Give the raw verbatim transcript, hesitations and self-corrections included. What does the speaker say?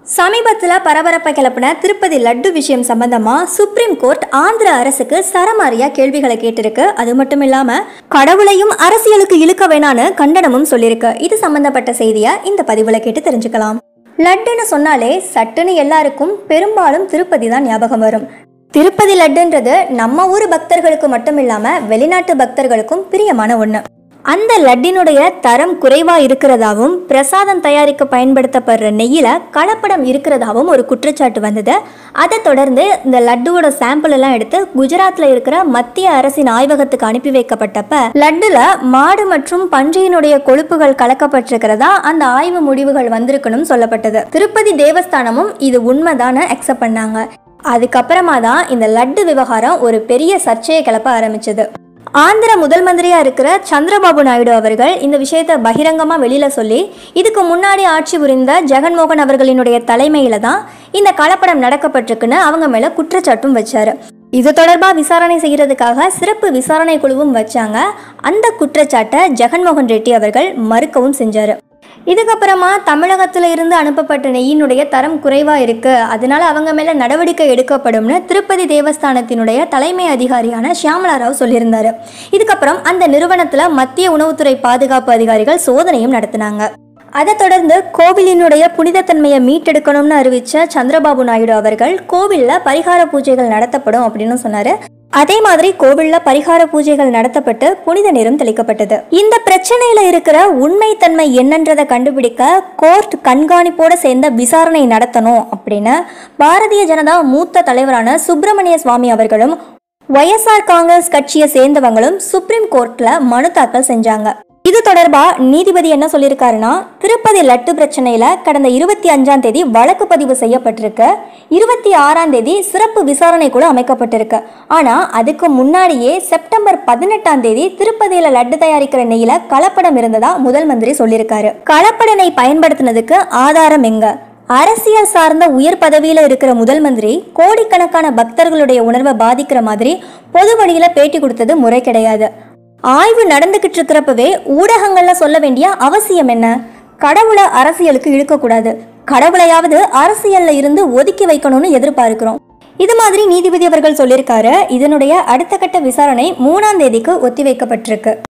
சமீபத்தில் பரபரப்பை கிளப்பின திருப்பதி லட்டு விஷயம் சம்பந்தமா சுப்ரீம் கோர்ட் ஆந்திர அரசுக்கு சரமாரியா கேள்விகளை கேட்டிருக்கு. அது மட்டும் இல்லாம கடவுளையும் அரசியலுக்கு இழுக்க வேணான்னு கண்டனமும் சொல்லியிருக்கு. இது சம்பந்தப்பட்ட செய்தியை இந்த பதிவுல கேட்டு தெரிஞ்சுக்கலாம். லட்டுன்னு சொன்னாலே சட்டுன்னு எல்லாருக்கும் பெரும்பாலும் திருப்பதி தான் ஞாபகம் வரும். திருப்பதி லட்டுன்றது நம்ம ஊர் பக்தர்களுக்கு மட்டும் இல்லாம வெளிநாட்டு பக்தர்களுக்கும் பிரியமான ஒண்ணு. அந்த லட்டினுடைய தரம் குறைவா இருக்கிறதாவும் பிரசாதம் தயாரிக்க பயன்படுத்தப்படுற நெய்யில கலப்படம் இருக்கிறதாவும் ஒரு குற்றச்சாட்டு வந்தது. அதை தொடர்ந்து இந்த லட்டுவோட சாம்பிள் எல்லாம் எடுத்து குஜராத்ல இருக்கிற மத்திய அரசின் ஆய்வகத்துக்கு அனுப்பி வைக்கப்பட்டப்ப லட்டுல மாடு மற்றும் பன்றியினுடைய கொழுப்புகள் கலக்கப்பட்டிருக்கிறதா அந்த ஆய்வு முடிவுகள் வந்திருக்கணும் சொல்லப்பட்டது. திருப்பதி தேவஸ்தானமும் இது உண்மைதான அக்செப்ட் பண்ணாங்க. அதுக்கப்புறமா தான் இந்த லட்டு விவகாரம் ஒரு பெரிய சர்ச்சையை கிளப்ப ஆரம்பிச்சது. ஆந்திர முதல் மந்திரியா இருக்கிற சந்திரபாபு நாயுடு அவர்கள் இந்த விஷயத்தை பகிரங்கமா வெளியில சொல்லி இதுக்கு முன்னாடி ஆட்சி புரிந்த ஜெகன்மோகன் அவர்களினுடைய தலைமையில தான் இந்த கலப்படம் நடக்கப்பட்டிருக்குன்னு அவங்க மேல குற்றச்சாட்டும் வச்சாரு. இது தொடர்பா விசாரணை செய்யறதுக்காக சிறப்பு விசாரணை குழுவும் வச்சாங்க. அந்த குற்றச்சாட்டை ஜெகன்மோகன் ரெட்டி அவர்கள் மறுக்கவும் செஞ்சாரு. இதுக்கப்புறமா தமிழகத்துல இருந்து அனுப்பப்பட்ட நெய்யினுடைய தரம் குறைவா இருக்கு, அதனால அவங்க மேல நடவடிக்கை எடுக்கப்படும்னு திருப்பதி தேவஸ்தானத்தினுடைய தலைமை அதிகாரியான ஷியாமலா ராவ் சொல்லியிருந்தாரு. இதுக்கப்புறம் அந்த நிறுவனத்துல மத்திய உணவுத்துறை பாதுகாப்பு அதிகாரிகள் சோதனையும் நடத்தினாங்க. அதை தொடர்ந்து கோவிலினுடைய புனிதத்தன்மையை மீட்டெடுக்கணும்னு அறிவிச்ச சந்திரபாபு நாயுடு அவர்கள் கோவில்ல பரிகார பூஜைகள் நடத்தப்படும் அப்படின்னு சொன்னாரு. அதே மாதிரி கோவில்ல பரிகார பூஜைகள் நடத்தப்பட்டு புனித நீரும் தெளிக்கப்பட்டது. இந்த பிரச்சனையில இருக்கிற உண்மைத்தன்மை என்னன்றதை கண்டுபிடிக்க கோர்ட் கண்காணிப்போட சேர்ந்த விசாரணை நடத்தணும் அப்படின்னு பாரதிய ஜனதா மூத்த தலைவரான சுப்பிரமணிய சுவாமி அவர்களும் ஒய்எஸ்ஆர் காங்கிரஸ் கட்சியை சேர்ந்தவங்களும் சுப்ரீம் கோர்ட்ல மனு தாக்கல் செஞ்சாங்க. இது தொடர்பா நீதிபதி என்ன சொல்லியிருக்காருன்னா, திருப்பதி லட்டு பிரச்சனையில கடந்த இருபத்தி அஞ்சாம் தேதி வழக்கு பதிவு செய்யப்பட்டிருக்கு. இருபத்தி ஆறாம் தேதி சிறப்பு விசாரணை கூட அமைக்கப்பட்டிருக்கு. ஆனா அதுக்கு முன்னாடியே செப்டம்பர் பதினெட்டாம் தேதி திருப்பதியில லட்டு தயாரிக்கிற நெய்யில கலப்படம் இருந்ததா முதல் மந்திரி சொல்லியிருக்காரு. கலப்பட நெய் பயன்படுத்தினதுக்கு ஆதாரம் எங்க? அரசியல் சார்ந்த உயர் பதவியில இருக்கிற முதல் மந்திரி கோடிக்கணக்கான பக்தர்களுடைய உணர்வை பாதிக்கிற மாதிரி பொது வழியில பேட்டி கொடுத்தது முறை கிடையாது. ஆய்வு நடந்துகிட்டு இருக்கிறப்பவே ஊடகங்கள்ல சொல்ல வேண்டிய அவசியம் என்ன? கடவுளை அரசியலுக்கு இழுக்கக்கூடாது, கடவுளையாவது அரசியல்ல இருந்து ஒதுக்கி வைக்கணும்னு எதிர்பார்க்கிறோம். இது மாதிரி நீதிபதி அவர்கள் சொல்லியிருக்காரு. இதனுடைய அடுத்த கட்ட விசாரணை மூணாம் தேதிக்கு ஒத்தி வைக்கப்பட்டிருக்கு.